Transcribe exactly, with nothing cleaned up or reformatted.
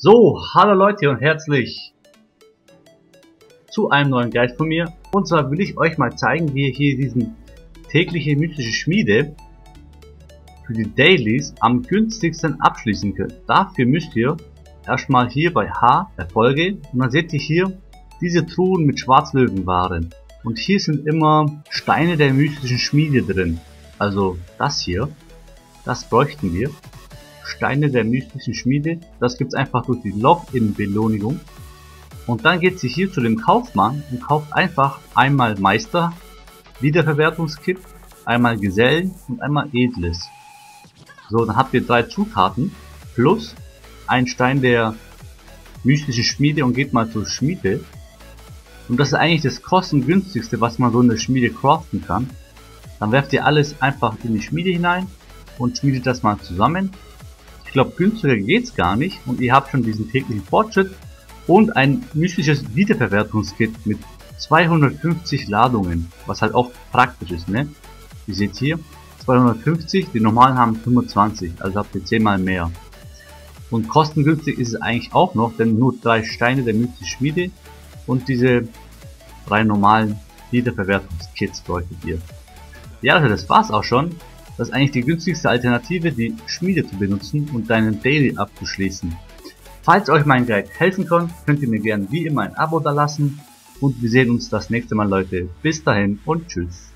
So, hallo Leute und herzlich zu einem neuen Guide von mir. Und zwar will ich euch mal zeigen, wie ihr hier diesen tägliche mystische Schmiede für die Dailies am günstigsten abschließen könnt. Dafür müsst ihr erstmal hier bei H Erfolge und dann seht ihr hier diese Truhen mit Schwarzlöwenwaren. Und hier sind immer Steine der mystischen Schmiede drin. Also das hier, das bräuchten wir. Steine der mystischen Schmiede, das gibt's einfach durch die Login-Belohnung. Und dann geht sie hier zu dem Kaufmann und kauft einfach einmal Meister, Wiederverwertungskit, einmal Gesellen und einmal Edles. So, dann habt ihr drei Zutaten plus ein Stein der mystischen Schmiede und geht mal zur Schmiede. Und das ist eigentlich das kostengünstigste, was man so in der Schmiede craften kann. Dann werft ihr alles einfach in die Schmiede hinein und schmiedet das mal zusammen. Ich glaube, günstiger geht's gar nicht und ihr habt schon diesen täglichen Fortschritt und ein mystisches Wiederverwertungskit mit zweihundertfünfzig Ladungen, was halt auch praktisch ist, ne? Ihr seht hier zweihundertfünfzig, die normalen haben fünfundzwanzig, also habt ihr zehnmal mehr. Und kostengünstig ist es eigentlich auch noch, denn nur drei Steine der mystischen Schmiede und diese drei normalen Wiederverwertungskits bräuchtet ihr. Ja, also das war's auch schon. Das ist eigentlich die günstigste Alternative, die Schmiede zu benutzen und deinen Daily abzuschließen. Falls euch mein Guide helfen kann, könnt ihr mir gerne wie immer ein Abo da lassen und wir sehen uns das nächste Mal, Leute. Bis dahin und tschüss.